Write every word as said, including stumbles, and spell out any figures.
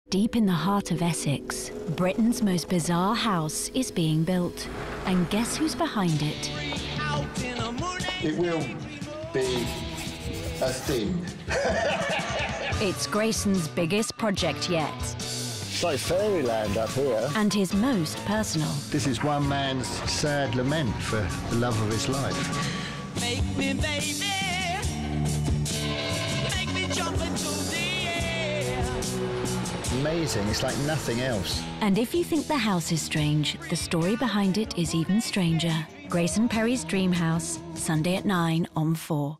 Deep in the heart of Essex, Britain's most bizarre house is being built. And guess who's behind it? It will be a thing. It's Grayson's biggest project yet. It's like fairyland up here. And his most personal. This is one man's sad lament for the love of his life. Make me, baby. Make me jump into the air. Amazing, it's like nothing else. And if you think the house is strange, the story behind it is even stranger. Grayson Perry's Dream House, Sunday at nine on four.